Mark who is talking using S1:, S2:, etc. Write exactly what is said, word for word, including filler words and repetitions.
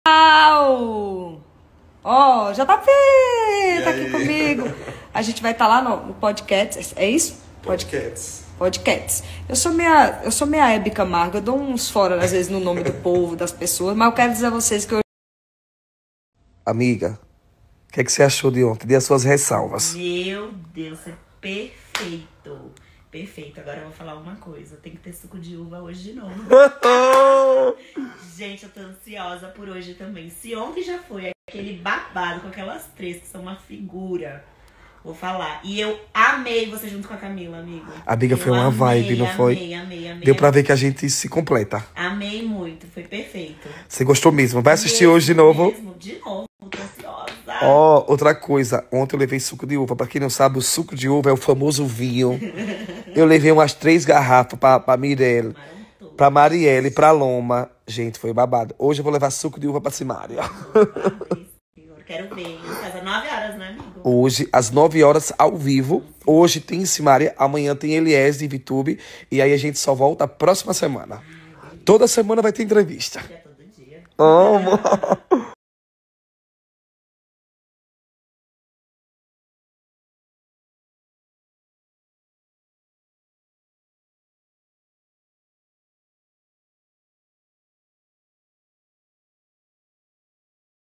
S1: Ó, oh, J P, tá aqui comigo. A gente vai estar tá lá no, no podcast, é isso?
S2: Podcasts.
S1: Podcasts. Eu sou minha, eu sou minha Hebe Camargo, eu dou uns fora às vezes no nome do povo, das pessoas, mas eu quero dizer a vocês que eu...
S2: Amiga, o que, é que você achou de ontem? Dê as suas ressalvas.
S3: Meu Deus, é perfeito. Perfeito. Agora eu vou falar uma coisa. Tem que ter suco de uva hoje de novo. Gente, eu tô ansiosa por hoje também. Se ontem já foi aquele babado com aquelas três que são uma figura, vou falar. E eu amei você junto com a Camila, amigo.
S2: Amiga,
S3: eu
S2: foi uma
S3: amei,
S2: vibe, não foi?
S3: Amei, amei, amei.
S2: Deu pra
S3: amei.
S2: ver que a gente se completa.
S3: Amei muito, foi perfeito.
S2: Você gostou mesmo? Vai assistir
S3: mesmo,
S2: hoje de novo?
S3: Mesmo, de novo, tô ansiosa.
S2: Ó, oh, outra coisa. Ontem eu levei suco de uva. Pra quem não sabe, o suco de uva é o famoso vinho. Eu levei umas três garrafas pra, pra Mirelle, pra Marielle, pra Loma. Gente, foi babado. Hoje eu vou levar suco de uva pra Simária.
S3: Quero ver. Às nove horas, né, amigo?
S2: Hoje, às nove horas, ao vivo. Hoje tem Simária, amanhã tem Eliés de VTube. E aí a gente só volta a próxima semana. Toda semana vai ter entrevista.
S3: Todo dia.
S2: Amo.